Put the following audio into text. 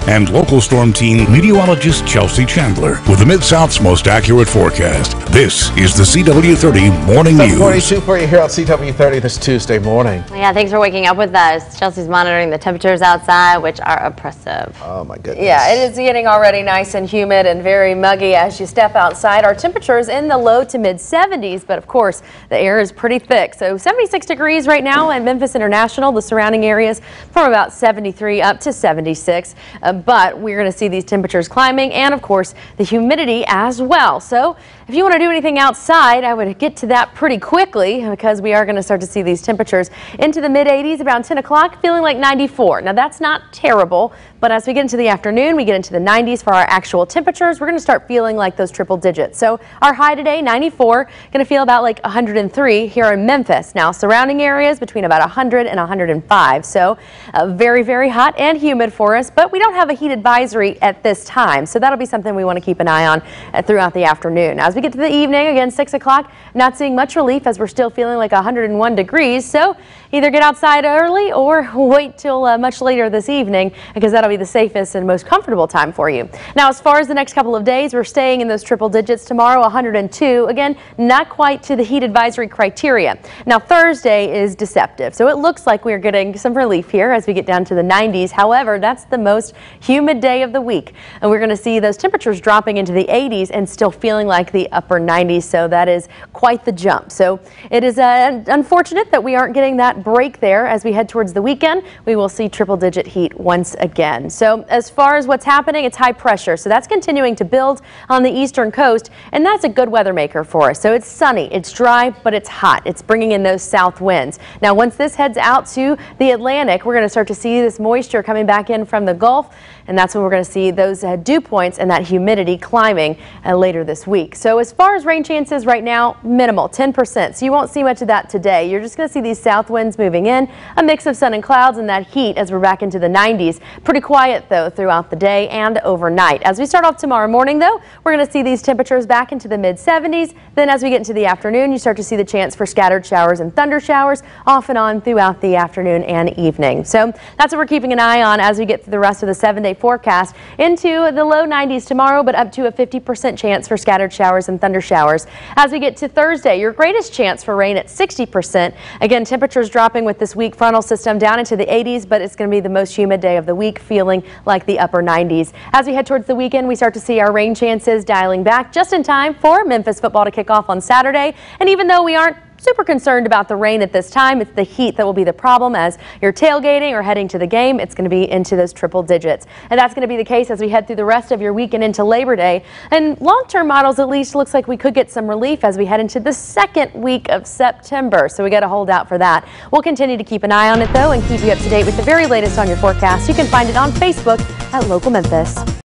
and local storm team meteorologist Chelsea Chandler with the Mid-South's most accurate forecast. This is the CW30 Morning News. 7:42 for you here on CW30 this Tuesday morning. Yeah, thanks for waking up with us. Chelsea's monitoring the temperatures outside, which are oppressive. Oh my goodness. Yeah, it is getting already nice and humid and very muggy as you step outside. Our temperatures in the low to mid 70s, but of course the air is pretty thick. So 76 degrees right now in Memphis International, the surrounding areas from about 73 up to 76. But we're going to see these temperatures climbing and of course the humidity as well. So if you want to do anything outside, I would get to that pretty quickly because we are going to start to see these temperatures into the mid 80s around 10 o'clock, feeling like 94. Now that's not terrible, but as we get into the afternoon, we get into the 90s for our actual temperatures. We're going to start feeling like those triple digits. So our high today, 94, going to feel about like 103 here in Memphis. Now surrounding areas between about 100 and 105. So very, very hot and humid for us, but we don't have a heat advisory at this time. So that'll be something we want to keep an eye on throughout the afternoon. As we get to the evening, again, 6 o'clock, not seeing much relief as we're still feeling like 101 degrees. So either get outside early or wait till much later this evening because that'll be the safest and most comfortable time for you. Now, as far as the next couple of days, we're staying in those triple digits. Tomorrow, 102. Again, not quite to the heat advisory criteria. Now, Thursday is deceptive. So it looks like we're getting some relief here as we get down to the 90s. However, that's the most humid day of the week. And we're going to see those temperatures dropping into the 80s and still feeling like the upper 90s. So that is quite the jump. So it is unfortunate that we aren't getting that break there as we head towards the weekend. We will see triple digit heat once again. So as far as what's happening, it's high pressure. So that's continuing to build on the eastern coast, and that's a good weather maker for us. So it's sunny, it's dry, but it's hot. It's bringing in those south winds. Now, once this heads out to the Atlantic, we're going to start to see this moisture coming back in from the Gulf, and that's when we're going to see those dew points and that humidity climbing later this week. So as far as rain chances right now, minimal, 10%. So you won't see much of that today. You're just going to see these south winds moving in, a mix of sun and clouds and that heat as we're back into the 90s. Pretty quiet though throughout the day and overnight. As we start off tomorrow morning though, we're going to see these temperatures back into the mid 70s. Then as we get into the afternoon, you start to see the chance for scattered showers and thunder showers off and on throughout the afternoon and evening. So that's what we're keeping an eye on as we get through the rest of the 7-day forecast into the low 90s tomorrow, but up to a 50% chance for scattered showers and thunder showers. As we get to Thursday, your greatest chance for rain at 60%. Again, temperatures dropping with this weak frontal system down into the 80s, but it's going to be the most humid day of the week, feeling like the upper 90s. As we head towards the weekend, we start to see our rain chances dialing back just in time for Memphis football to kick off on Saturday. And even though we aren't super concerned about the rain at this time, it's the heat that will be the problem. As you're tailgating or heading to the game, it's going to be into those triple digits. And that's going to be the case as we head through the rest of your weekend into Labor Day. And long-term models, at least, looks like we could get some relief as we head into the second week of September. So we got to hold out for that. We'll continue to keep an eye on it, though, and keep you up to date with the very latest on your forecast. You can find it on Facebook at Local Memphis.